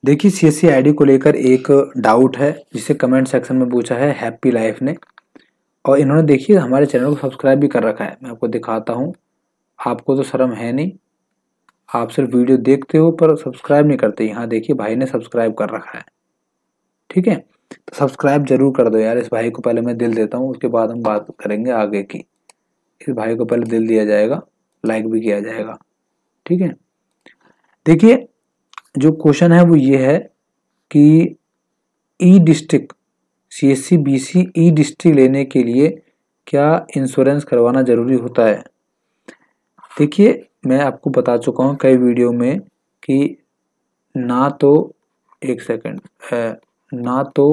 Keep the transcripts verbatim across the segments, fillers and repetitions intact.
देखिए CSC ID को लेकर एक डाउट है जिसे कमेंट सेक्शन में पूछा है हैप्पी लाइफ ने, और इन्होंने देखिए हमारे चैनल को सब्सक्राइब भी कर रखा है। मैं आपको दिखाता हूँ, आपको तो शर्म है नहीं, आप सिर्फ वीडियो देखते हो पर सब्सक्राइब नहीं करते। यहाँ देखिए भाई ने सब्सक्राइब कर रखा है, ठीक है, तो सब्सक्राइब जरूर कर दो यार। इस भाई को पहले मैं दिल देता हूँ, उसके बाद हम बात करेंगे आगे की। इस भाई को पहले दिल दिया जाएगा, लाइक भी किया जाएगा, ठीक है। देखिए जो क्वेश्चन है वो ये है कि e district CSC BC e district लेने के लिए क्या इंश्योरेंस करवाना जरूरी होता है। देखिए मैं आपको बता चुका हूँ कई वीडियो में कि ना तो एक सेकंड ना तो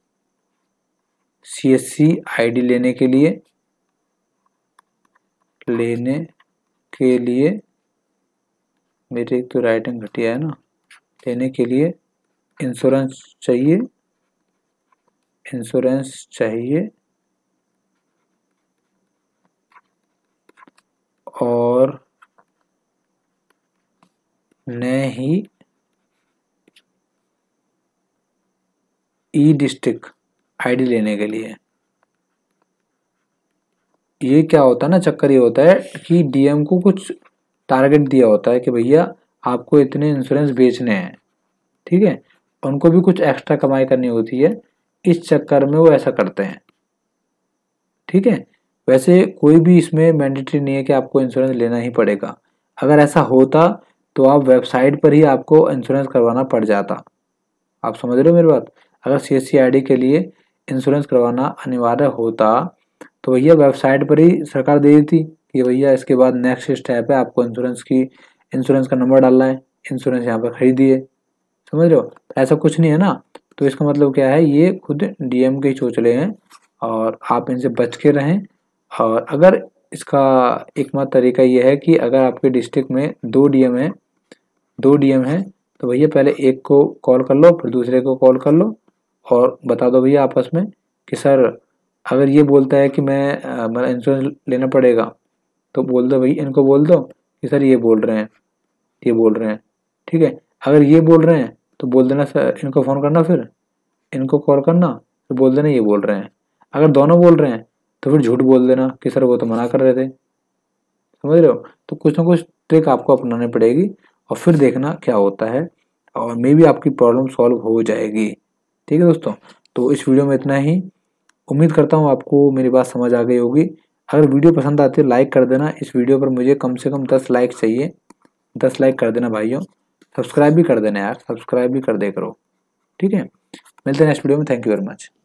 सीएससी आईडी लेने के लिए लेने के लिए मेरे एक तो राइटिंग घटिया है ना, लेने के लिए इंश्योरेंस चाहिए इंश्योरेंस चाहिए और न ही ई डिस्ट्रिक्ट आईडी लेने के लिए। ये क्या होता है ना, चक्कर ये होता है कि डीएम को कुछ टारगेट दिया होता है कि भैया आपको इतने इंश्योरेंस बेचने हैं, ठीक है, उनको भी कुछ एक्स्ट्रा कमाई करनी होती है, इस चक्कर में वो ऐसा करते हैं, ठीक है। वैसे कोई भी इसमें मैंडेटरी नहीं है कि आपको इंश्योरेंस लेना ही पड़ेगा। अगर ऐसा होता तो आप वेबसाइट पर ही आपको इंश्योरेंस करवाना पड़ जाता। आप समझ रहे हो मेरी बात। अगर सीएससी आईडी के लिए इंश्योरेंस करवाना अनिवार्य होता तो भैया वेबसाइट पर ही सरकार दे देती कि भैया इसके बाद नेक्स्ट स्टेप है, आपको इंश्योरेंस की इंश्योरेंस का नंबर डालना है, इंश्योरेंस यहाँ पर खरीदिए। समझ रहे हो, ऐसा कुछ नहीं है ना। तो इसका मतलब क्या है, ये खुद डीएम के ही चोचले हैं और आप इनसे बच के रहें। और अगर इसका एकमात्र तरीका ये है कि अगर आपके डिस्ट्रिक्ट में दो डीएम है दो डीएम है तो भैया पहले एक को कॉल कर लो, फिर दूसरे को कॉल कर लो और बता दो भैया आपस में कि सर अगर ये बोलता है कि मैं मेरा इंश्योरेंस लेना पड़ेगा तो बोल दो भाई, इनको बोल दो कि सर ये बोल रहे हैं ये बोल रहे हैं ठीक है। अगर ये बोल रहे हैं तो बोल देना सर, इनको फ़ोन करना, फिर इनको कॉल करना तो बोल देना ये बोल रहे हैं। अगर दोनों बोल रहे हैं तो फिर झूठ बोल देना कि सर वो तो मना कर रहे थे। समझ रहे हो, तो कुछ ना कुछ ट्रिक आपको अपनानी पड़ेगी और फिर देखना क्या होता है और मे बी आपकी प्रॉब्लम सॉल्व हो जाएगी। ठीक है दोस्तों, तो इस वीडियो में इतना ही। उम्मीद करता हूँ आपको मेरी बात समझ आ गई होगी। अगर वीडियो पसंद आती है लाइक कर देना। इस वीडियो पर मुझे कम से कम दस लाइक चाहिए, दस लाइक कर देना भाइयों। सब्सक्राइब भी कर देना यार, सब्सक्राइब भी कर दे करो, ठीक है। मिलते हैं नेक्स्ट वीडियो में। Thank you very much.